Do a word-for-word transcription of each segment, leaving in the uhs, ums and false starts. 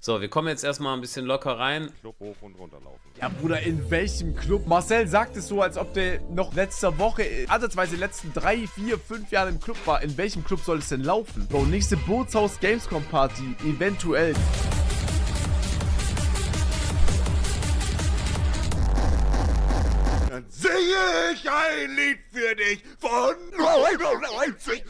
So, wir kommen jetzt erstmal ein bisschen locker rein. Club hoch und runter laufen. Ja, Bruder, in welchem Club? Marcel sagt es so, als ob der noch letzte Woche, ansatzweise die letzten drei, vier, fünf Jahre im Club war. In welchem Club soll es denn laufen? Bro, nächste Bootshaus Gamescom Party, eventuell. Dann singe ich ein Lied für dich von neunundneunzig.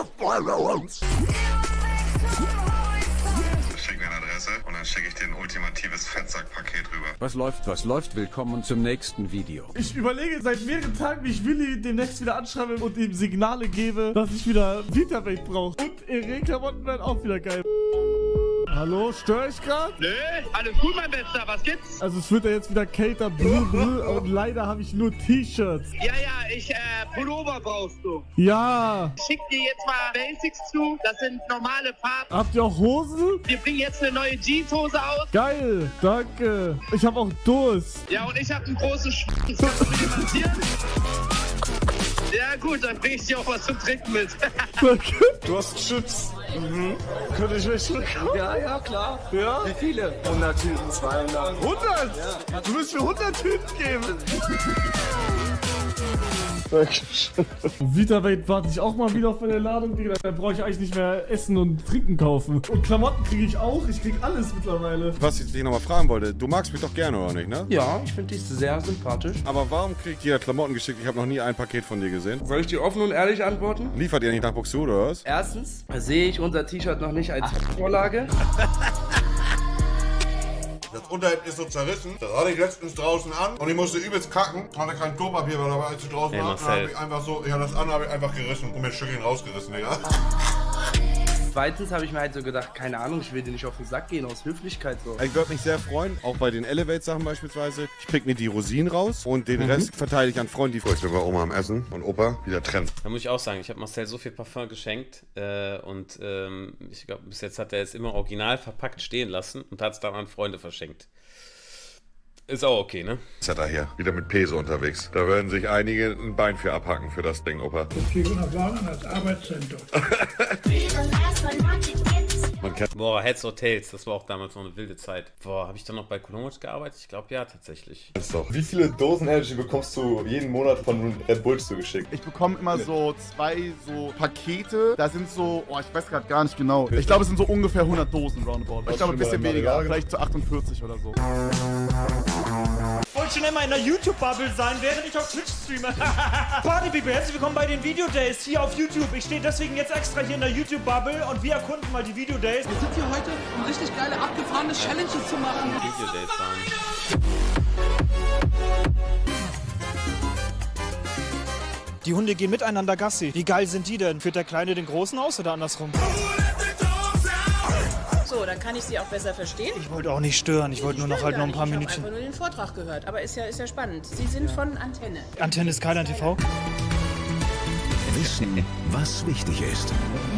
Schick mir eine Adresse und dann schicke ich dir ein ultimatives Fettsackpaket rüber. Was läuft, was läuft? Willkommen zum nächsten Video. Ich überlege seit mehreren Tagen, wie ich Willi demnächst wieder anschreibe und ihm Signale gebe, dass ich wieder Vita-Welt brauche. Und Ere-Klamotten werden auch wieder geil. Hallo, störe ich gerade? Nö, alles gut, mein Bester, was gibt's? Also es wird ja jetzt wieder kälter, brr, brr, und leider habe ich nur T-Shirts. Ja, ja, ich, äh, Pullover brauchst du. Ja. Ich schick dir jetzt mal Basics zu, das sind normale Farben. Habt ihr auch Hosen? Wir bringen jetzt eine neue Jeanshose aus. Geil, danke. Ich habe auch Durst. Ja, und ich habe einen großen Schwanz. Kannst du mir massieren? Ja gut, dann bring ich dir auch was zum Trinken mit. Danke. Du hast Chips. Mhm. Könnte ich welche bekommen? Ja, ja, klar. Ja? Wie viele? hundert Tüten, zweihundert. hundert? Ja. Du willst mir hundert Tüten geben? Vita-Welt warte ich auch mal wieder auf meine Ladung, Digga. Da brauche ich eigentlich nicht mehr Essen und Trinken kaufen. Und Klamotten kriege ich auch. Ich krieg alles mittlerweile. Was ich dich nochmal fragen wollte, du magst mich doch gerne, oder nicht, ne? Ja, ich finde dich sehr sympathisch. Aber warum kriegt jeder Klamotten geschickt? Ich habe noch nie ein Paket von dir gesehen. Soll ich dir offen und ehrlich antworten? Liefert ihr nicht nach Buxtehude, oder was? Erstens sehe ich unser T-Shirt noch nicht als Vorlage. Das Unterhemd ist so zerrissen. Das hatte ich letztens draußen an und ich musste übelst kacken. Hatte kein Klopapier mehr dabei, als ich draußen Hey, war. Marcel. Dann hab ich einfach so, ja, das an habe ich einfach gerissen und mir ein Stückchen rausgerissen, Digga. Zweitens habe ich mir halt so gedacht, keine Ahnung, ich will dir nicht auf den Sack gehen, aus Höflichkeit so. Ich würde mich sehr freuen, auch bei den Elevate-Sachen beispielsweise. Ich pick mir die Rosinen raus und den Rest verteile ich an Freunde, die ich bin bei Oma am Essen und Opa wieder trennen. Da muss ich auch sagen, ich habe Marcel so viel Parfum geschenkt äh, und ähm, ich glaube, bis jetzt hat er es immer original verpackt stehen lassen und hat es dann an Freunde verschenkt. Ist auch okay, ne? Ist er da hier wieder mit Peso unterwegs. Da werden sich einige ein Bein für abhacken für das Ding, Opa. vierhundert Wagen als Arbeitszentrum. Man kennt Boah, Heads Hotels, das war auch damals noch eine wilde Zeit. Boah, habe ich dann noch bei Columbus gearbeitet? Ich glaube ja, tatsächlich. es doch. Wie viele Dosen Energy bekommst du jeden Monat von Red Bull zugeschickt? Ich bekomme immer so zwei so Pakete. Da sind so, oh, ich weiß gerade gar nicht genau. Ich glaube, es sind so ungefähr hundert Dosen roundabout. Ich glaube, ein bisschen weniger. Vielleicht zu achtundvierzig oder so. Ich wollte schon immer in der YouTube-Bubble sein, während ich auf Twitch streame. Party People, herzlich willkommen bei den Video Days hier auf YouTube. Ich stehe deswegen jetzt extra hier in der YouTube-Bubble und wir erkunden mal die Video Days. Wir sind hier heute, um richtig geile, abgefahrene Challenges zu machen. Video Days waren. Die Hunde gehen miteinander Gassi. Wie geil sind die denn? Führt der Kleine den Großen aus oder andersrum? So, dann kann ich Sie auch besser verstehen. Ich wollte auch nicht stören, ich wollte nur noch halt noch ein paar Minuten. Ich habe einfach nur den Vortrag gehört, aber ist ja, ist ja spannend. Sie sind von Antenne. Antenne ist kein T V. Wissen, was wichtig ist.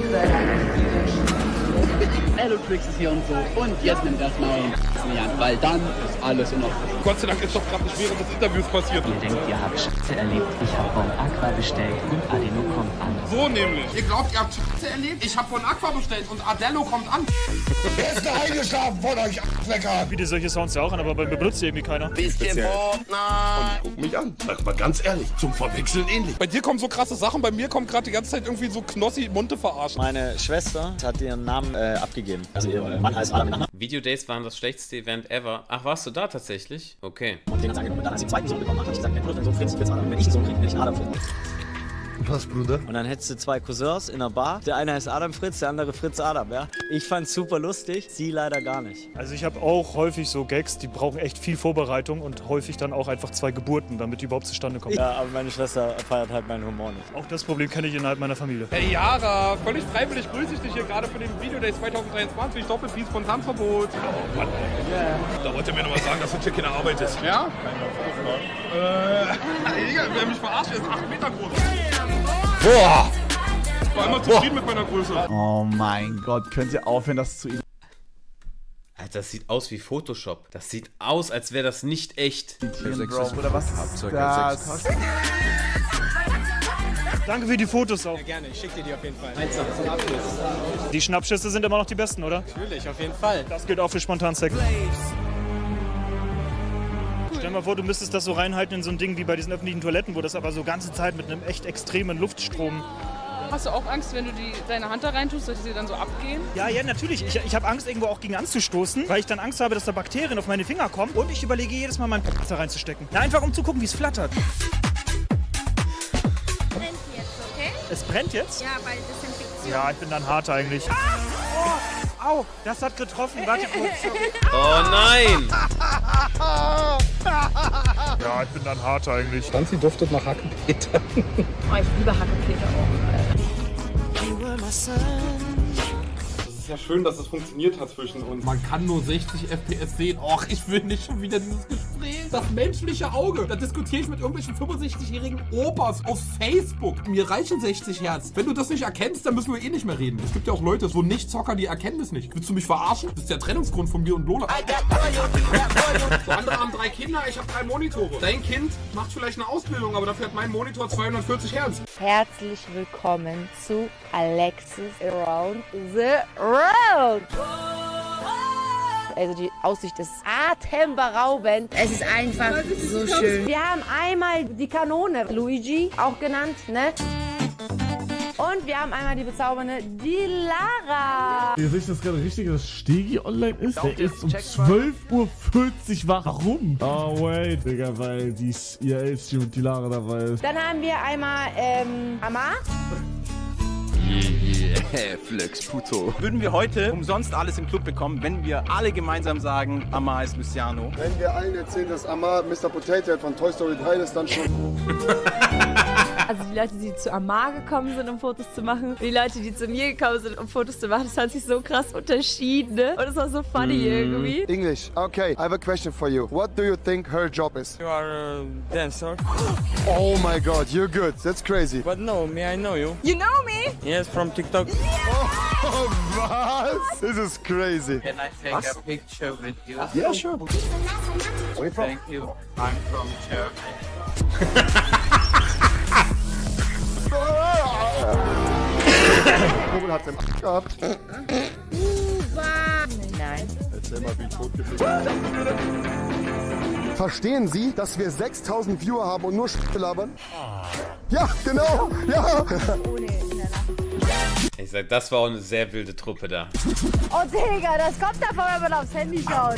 Elotrix ist hier und so. Und jetzt nimmt das mal an, weil dann ist alles in Ordnung. Gott sei Dank ist doch gerade nicht während des Interviews passiert. Ihr denkt, ihr habt Scheiße erlebt. Ich habe Bon Aqua bestellt und Adeno kommt an. So nämlich. Ihr glaubt, ihr habt Scheiße erlebt? Ich habe von Aqua bestellt und Adello kommt an. Wer ist da eingeschlafen von euch, Flecker? Biete solche Sounds ja auch an, aber bei mir benutzt irgendwie keiner. Bisschen Fortnite. Guck mich an. Sag mal ganz ehrlich, zum Verwechseln ähnlich. Bei dir kommen so krasse Sachen, bei mir kommt gerade die ganze Zeit irgendwie so Knossi Munte verarschen. Meine Schwester hat ihren Namen äh, abgegeben. Also ihr Mann heißt Adam. Video Days waren das schlechteste Event ever. Ach, warst du da tatsächlich? Okay. Und den dann, als ich den zweiten Sohn bekommen habe, habe ich gesagt, wenn du einen Sohn Fritz, Fritz Adam. Wenn ich einen Sohn kriege, will ich Adam Fritz. Was, Bruder? Und dann hättest du zwei Cousins in einer Bar. Der eine heißt Adam Fritz, der andere Fritz Adam, ja. Ich fand's super lustig, sie leider gar nicht. Also ich habe auch häufig so Gags, die brauchen echt viel Vorbereitung und häufig dann auch einfach zwei Geburten, damit die überhaupt zustande kommen. Ja, aber meine Schwester feiert halt meinen Humor nicht. Auch das Problem kenne ich innerhalb meiner Familie. Hey Yara, völlig freiwillig grüße ich dich hier gerade für den Video Day zwanzig dreiundzwanzig. Doppelpiece von Tanzverbot. Oh Mann, ey. Yeah. Da wollte mir noch mal sagen, dass das hier keine Arbeit ist. Ja? Äh, Digga, wer mich verarscht, ist acht Meter groß. Boah! Ich war immer zufrieden mit meiner Größe. Oh mein Gott, könnt ihr aufhören, das zu... Alter, das sieht aus wie Photoshop. Das sieht aus, als wäre das nicht echt. Bro, oder was ist das? Danke für die Fotos auch. Ja, gerne, ich schicke dir die auf jeden Fall. Eins noch zum Abschluss. Die Schnappschüsse sind immer noch die besten, oder? Natürlich, auf jeden Fall. Das gilt auch für Spontansex. Stell dir mal vor, du müsstest das so reinhalten in so ein Ding wie bei diesen öffentlichen Toiletten, wo das aber so ganze Zeit mit einem echt extremen Luftstrom... Hast du auch Angst, wenn du die, deine Hand da reintust, dass sie dann so abgehen? Ja, ja, natürlich. Ich, ich habe Angst, irgendwo auch gegen anzustoßen, weil ich dann Angst habe, dass da Bakterien auf meine Finger kommen. Und ich überlege jedes Mal, meinen P*** da reinzustecken. Na, einfach um zu gucken, wie es flattert. Brennt jetzt, okay? Es brennt jetzt? Ja, bei Desinfektion. Ja, ich bin dann hart eigentlich. Ah! Oh, au, das hat getroffen. Warte kurz. Sorry. Oh nein! Ja, ich bin dann hart eigentlich. Franzi duftet nach Hackenpeter. Oh, ich liebe Hackenpeter auch. Das ist ja schön, dass es funktioniert hat zwischen uns. Man kann nur sechzig F P S sehen. Och, ich will nicht schon wieder dieses Gespräch. Das menschliche Auge. Da diskutiere ich mit irgendwelchen fünfundsechzigjährigen Opas auf Facebook. Mir reichen sechzig Hertz. Wenn du das nicht erkennst, dann müssen wir eh nicht mehr reden. Es gibt ja auch Leute, so Nicht-Zocker, die erkennen das nicht. Willst du mich verarschen? Das ist der Trennungsgrund von mir und Lola. So, andere haben drei Kinder, ich habe drei Monitore. Dein Kind macht vielleicht eine Ausbildung, aber dafür hat mein Monitor zweihundertvierzig Hertz. Herzlich willkommen zu Alexis Around the Road. Also die Aussicht ist atemberaubend. Es ist einfach so schön. Wir haben einmal die Kanone, Luigi, auch genannt, ne? Und wir haben einmal die bezaubernde Dilara. Ihr seht das gerade richtig, dass Stegi online ist? Der ist um zwölf Uhr vierzig wach. Warum? Oh, wait, Digga, weil die I R L-Stream und Dilara dabei ist. Dann haben wir einmal, ähm, Amar. Yeah, Flex Puto. Würden wir heute umsonst alles im Club bekommen, wenn wir alle gemeinsam sagen, Amar ist Luciano? Wenn wir allen erzählen, dass Amar Mister Potato Head von Toy Story drei ist, dann schon. Also die Leute, die zu Amar gekommen sind, um Fotos zu machen, und die Leute, die zu mir gekommen sind, um Fotos zu machen, das hat sich so krass unterschieden, ne? Und es war so funny mm. irgendwie. English. Okay, I have a question for you. What do you think her job is? You are a dancer. Oh my god, you're good. That's crazy. But no, me, I know you. You know me? Yes, from TikTok. Oh, was? This is crazy. Can I take was? a picture with you? Yeah, sure. Where you from? Thank you. I'm from Germany. Robin hat's im A gehabt. Nein. Erzähl mal, wie tot geblieben. Verstehen Sie, dass wir sechstausend Viewer haben und nur Sch*** labern? Ja, genau. Ja. Ich sag, das war auch eine sehr wilde Truppe da. Oh, Digga, das kommt davon, wenn man aufs Handy schaut.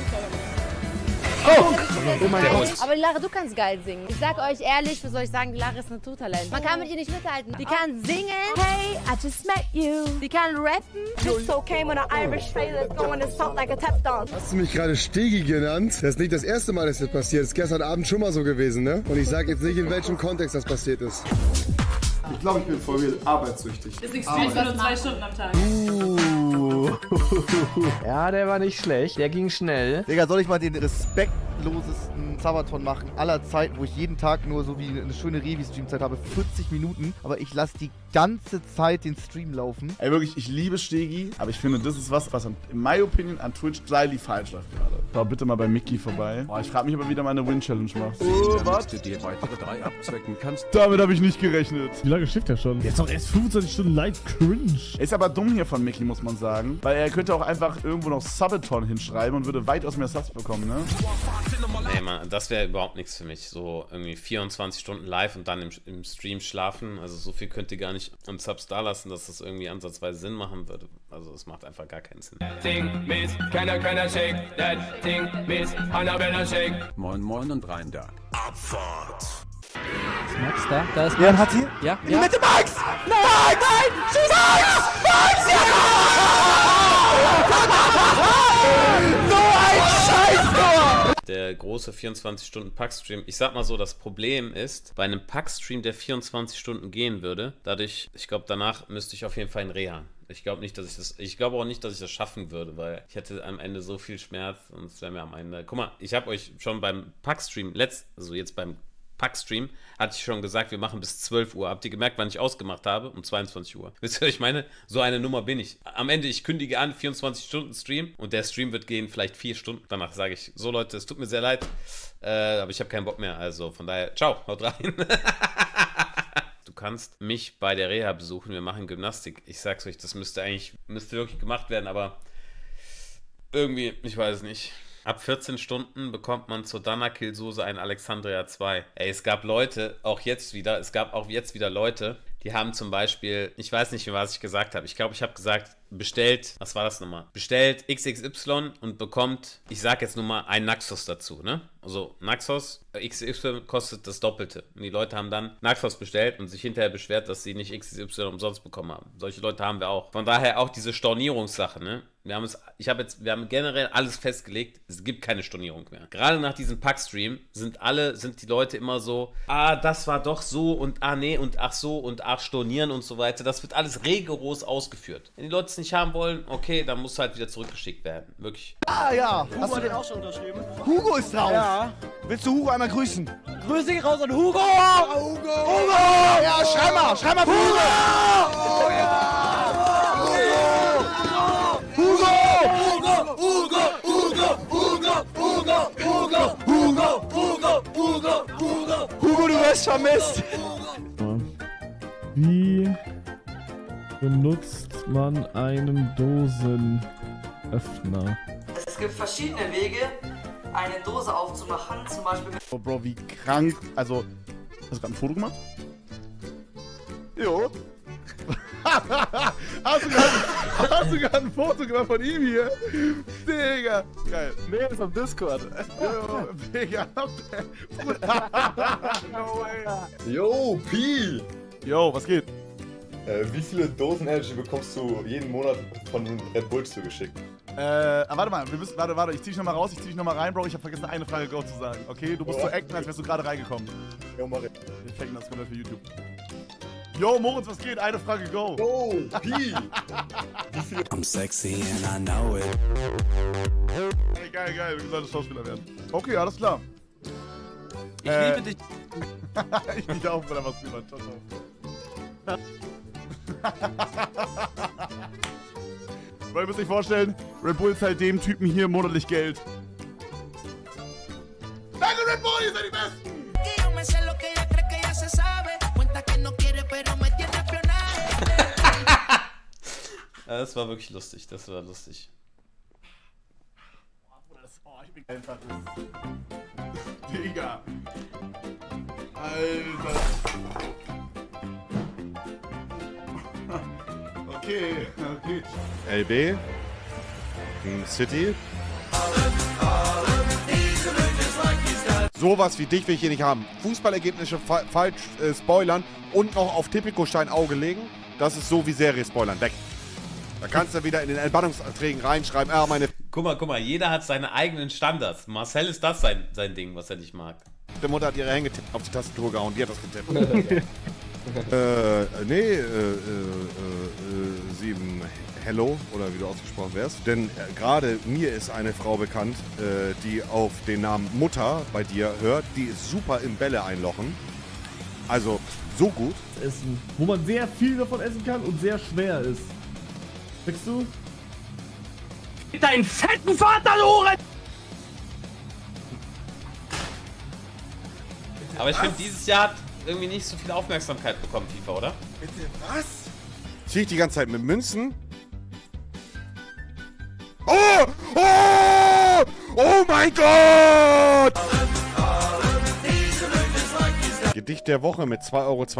Oh, oh mein Gott. Aber Dilara, du kannst geil singen. Ich sag euch ehrlich, was soll ich sagen, Dilara ist ein Naturtalent. Man kann mit ihr nicht mithalten. Die kann singen. Hey, I just met you. Die kann rappen. Just so came on an Irish trailer going to sound like a tap dance. Hast du mich gerade Stegi genannt? Das ist nicht das erste Mal, dass das passiert. Das ist gestern Abend schon mal so gewesen, ne? Und ich sag jetzt nicht, in welchem Kontext das passiert ist. Ich glaube, ich bin voll arbeitssüchtig. Deswegen spielst du nur zwei Stunden am Tag. Uh. Ja, der war nicht schlecht. Der ging schnell. Digga, soll ich mal den respektlosesten Sabaton machen aller Zeiten, wo ich jeden Tag nur so wie eine schöne Revi-Streamzeit habe, vierzig Minuten, aber ich lasse die ganze Zeit den Stream laufen. Ey, wirklich, ich liebe Stegi, aber ich finde, das ist was, was in my opinion an Twitch slightly falsch läuft gerade. Schau bitte mal bei Mickey vorbei. Boah, ich frage mich, ob er wieder mal eine Win-Challenge macht. Oh, was? Du dir weitere drei abzwecken kannst. Damit habe ich nicht gerechnet. Wie lange schifft er schon? Jetzt doch erst fünfundzwanzig Stunden live, cringe. Ist aber dumm hier von Mickey, muss man sagen. Weil er könnte auch einfach irgendwo noch Subathon hinschreiben und würde weitaus mehr Subs bekommen, ne? Nee, Mann, das wäre überhaupt nichts für mich. So irgendwie vierundzwanzig Stunden live und dann im, im Stream schlafen. Also so viel könnt ihr gar nicht an Subs da lassen, dass das irgendwie ansatzweise Sinn machen würde. Also es macht einfach gar keinen Sinn. Moin Moin und rein da. Abfahrt. Max da? Da ist Max. Ja, hat sie? Ja. In die Mitte, Max! Nein! Nein! Nein! Schieß Max! Max! Ja! So ein Scheißtor! Der große vierundzwanzig Stunden Pack-Stream. Ich sag mal so, das Problem ist, bei einem Pack-Stream, der vierundzwanzig Stunden gehen würde, dadurch, ich glaube, danach müsste ich auf jeden Fall in Reha. Ich glaube nicht, dass ich das, ich glaube auch nicht, dass ich das schaffen würde, weil ich hätte am Ende so viel Schmerz und es wäre mir am Ende, guck mal, ich habe euch schon beim Pack-Stream, letzt, also jetzt beim Pack-Stream, hatte ich schon gesagt, wir machen bis zwölf Uhr. Habt ihr gemerkt, wann ich ausgemacht habe? Um zweiundzwanzig Uhr. Wisst ihr, was ich meine? So eine Nummer bin ich. Am Ende, ich kündige an, vierundzwanzig Stunden Stream und der Stream wird gehen vielleicht vier Stunden. Danach sage ich, so Leute, es tut mir sehr leid, äh, aber ich habe keinen Bock mehr. Also von daher, ciao, haut rein. Du kannst mich bei der Reha besuchen, wir machen Gymnastik. Ich sag's euch, das müsste eigentlich, müsste wirklich gemacht werden, aber irgendwie, ich weiß es nicht. Ab vierzehn Stunden bekommt man zur Danakil-Soße ein Alexandria zwei. Ey, es gab Leute, auch jetzt wieder, es gab auch jetzt wieder Leute, die haben zum Beispiel, ich weiß nicht mehr, was ich gesagt habe. Ich glaube, ich habe gesagt, bestellt, was war das nochmal? Bestellt X X Y und bekommt, ich sag jetzt nur mal, ein Naxos dazu, ne? Also Naxos, X X Y kostet das Doppelte. Und die Leute haben dann Naxos bestellt und sich hinterher beschwert, dass sie nicht X X Y umsonst bekommen haben. Solche Leute haben wir auch. Von daher auch diese Stornierungssache, ne? Wir haben es, ich habe jetzt, wir haben generell alles festgelegt, es gibt keine Stornierung mehr. Gerade nach diesem Packstream sind alle, sind die Leute immer so, ah, das war doch so und ah, nee und ach so und ach, stornieren und so weiter. Das wird alles rigoros ausgeführt. Wenn die Leute es nicht haben wollen, okay, dann muss halt wieder zurückgeschickt werden. Wirklich. Ah ja, Hugo hast du hat den den auch schon unterschrieben. Hugo ist drauf. Ja. Willst du Hugo einmal grüßen? Grüße gehen raus an Hugo! Hugo! Hugo! Ja, schrei mal, schrei mal für Hugo! Oh, ja. Hugo! Hugo! Hugo! Hugo! Hugo! Hugo! Hugo! Hugo! Hugo! Hugo! Hugo! Hugo! Hugo, du wirst vermisst! Wie benutzt man einen Dosenöffner? Es gibt verschiedene Wege, eine Dose aufzumachen, zum Beispiel mit... Oh, Bro, wie krank. Also, hast du gerade ein Foto gemacht? Jo. hast, du grad, hast du gerade ein Foto gemacht von ihm hier? Digga. Geil. Nee, das ist am Discord. Jo, Digga. No way. Yo, Pi. Jo, was geht? Äh, wie viele Dosen Energy bekommst du jeden Monat von Red Bull zugeschickt? Äh, ah, warte mal, wir müssen, warte, warte, ich zieh dich nochmal raus, ich zieh dich nochmal rein, Bro, ich hab vergessen, eine Frage Go zu sagen, okay? Du musst Oh. so acten, als wärst du gerade reingekommen. Jo, mach ich. Wir faken das komplett für YouTube. Yo, Moritz, was geht? Eine Frage Go. Go, Pi! I'm sexy and I know it. Ey, geil, geil, du solltest Schauspieler werden. Okay, alles klar. Ich Äh, liebe dich. ich dich auch, Bruder, was lieber. Ciao, ciao. Weil ihr müsst euch vorstellen, Red Bull zahlt dem Typen hier monatlich Geld. Danke, Red Bull, ihr seid die Besten! Das war wirklich lustig, das war lustig. Oh, ich bin einfach. Digga. Alter. Okay, okay. L B. City. Sowas wie dich will ich hier nicht haben. Fußballergebnisse fa falsch äh, spoilern und noch auf Tipico-Stein Auge legen. Das ist so wie Serie spoilern. Weg. Da kannst du wieder in den Entbannungsanträgen reinschreiben, ah, meine... Guck mal, guck mal, jeder hat seine eigenen Standards. Marcel ist das sein, sein Ding, was er nicht mag. Die Mutter hat ihre Hänge auf die Tastatur gehauen, die hat das getippt. äh, nee, äh, äh, äh, sieben Hello, oder wie du ausgesprochen wärst. Denn äh, gerade mir ist eine Frau bekannt, äh, die auf den Namen Mutter bei dir hört. Die ist super im Bälle einlochen. Also, so gut. Essen, wo man sehr viel davon essen kann und sehr schwer ist. Kriegst du? Deinen fetten Vater, Lorenz! Aber ich finde, dieses Jahr hat irgendwie nicht so viel Aufmerksamkeit bekommen, FIFA, oder? Bitte was? Zieh ich die ganze Zeit mit Münzen? Oh! Oh! Oh mein Gott! Gedicht der Woche mit zwei Euro.